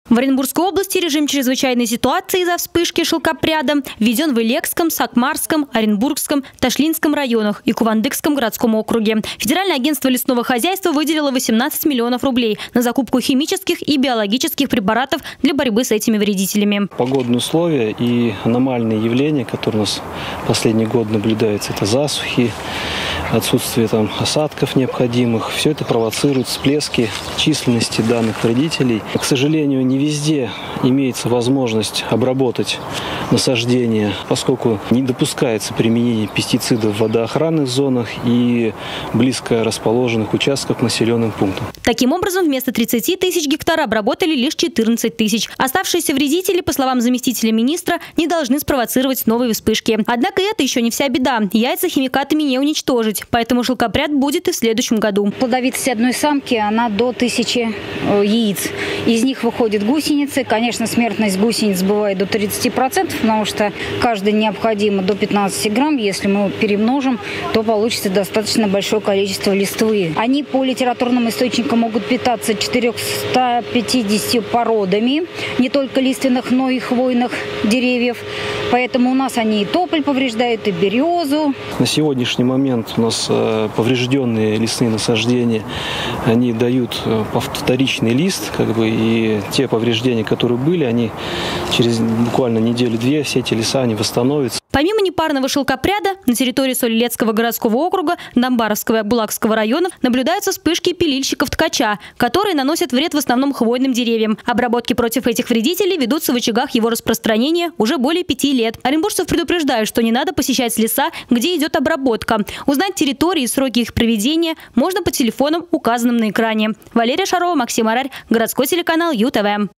В Оренбургской области режим чрезвычайной ситуации из-за вспышки шелкопряда введен в Илекском, Сакмарском, Оренбургском, Ташлинском районах и Кувандыкском городском округе. Федеральное агентство лесного хозяйства выделило 18 миллионов рублей на закупку химических и биологических препаратов для борьбы с этими вредителями. Погодные условия и аномальные явления, которые у нас в последний год наблюдаются, это засухи, отсутствие осадков необходимых, все это провоцирует всплески численности данных вредителей. К сожалению, не везде имеется возможность обработать насаждения, поскольку не допускается применение пестицидов в водоохранных зонах и близко расположенных участках к населенным пунктам. Таким образом, вместо 30 тысяч гектар обработали лишь 14 тысяч. Оставшиеся вредители, по словам заместителя министра, не должны спровоцировать новые вспышки. Однако это еще не вся беда. Яйца химикатами не уничтожить, поэтому шелкопряд будет и в следующем году. Плодовитость одной самки, она до 1000 яиц. Из них выходят гусеницы. Конечно, смертность гусениц бывает до 30%, потому что каждый необходимо до 15 грамм. Если мы перемножим, то получится достаточно большое количество листвы. Они по литературным источникам могут питаться 450 породами, не только лиственных, но и хвойных деревьев. Поэтому у нас они и тополь повреждают, и березу. На сегодняшний момент у нас поврежденные лесные насаждения, они дают вторичный лист, и те повреждения, которые были, они через буквально неделю-две, все эти леса, они восстановятся. Помимо непарного шелкопряда, на территории Соль-Илецкого городского округа, Домбаровского и Булакского районов наблюдаются вспышки пилильщиков ткача, которые наносят вред в основном хвойным деревьям. Обработки против этих вредителей ведутся в очагах его распространения уже более 5 лет. Оренбуржцев предупреждают, что не надо посещать леса, где идет обработка. Узнать территории и сроки их проведения можно по телефонам, указанным на экране. Валерия Шарова, Максим Арарь, городской телеканал ЮТВ.